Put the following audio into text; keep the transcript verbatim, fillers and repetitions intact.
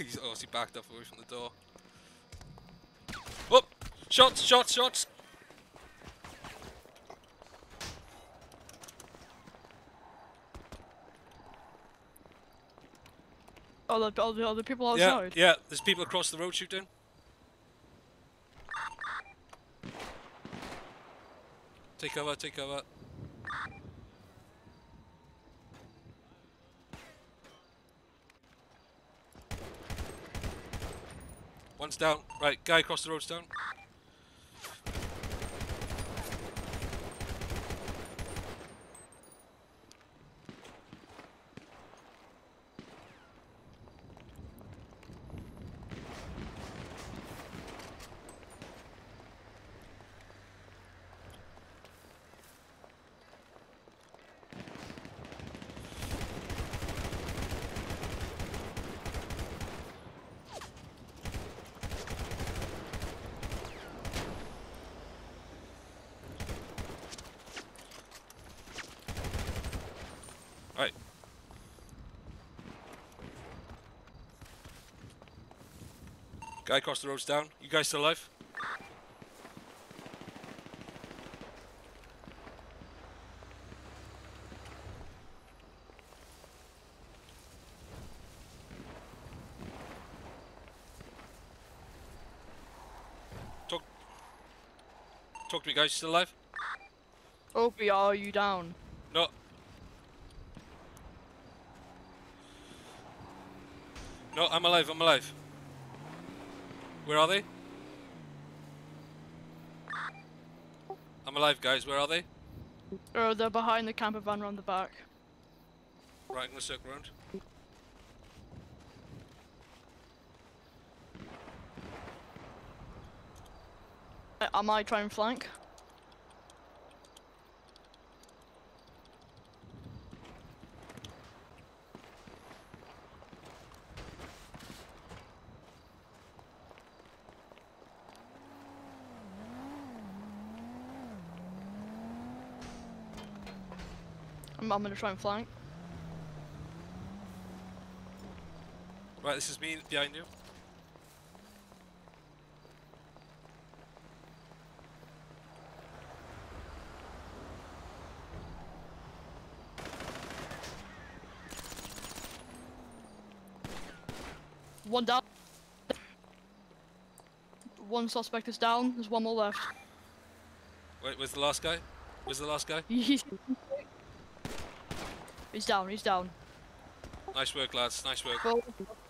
He's obviously backed up away from the door. Oh! Shots! Shots! Shots! Oh, the, oh, the, oh, the people Yeah, outside? yeah, there's people across the road shooting. Take cover, take cover. One's down. Right, guy across the road's down. Right. Guy across the road's down. You guys still alive? Talk. Talk to me, guys. Still alive? Opie, are you down? No. No, I'm alive. I'm alive. Where are they? I'm alive, guys. Where are they? Oh, they're behind the camper van around the back. Right, I'm gonna circle around. I, I might try and flank. I'm, I'm gonna try and flank. Right, this is me behind you. One down. One suspect is down. There's one more left. Wait, where's the last guy? Where's the last guy? He's he's down. He's down. Nice work, lads. Nice work. Well,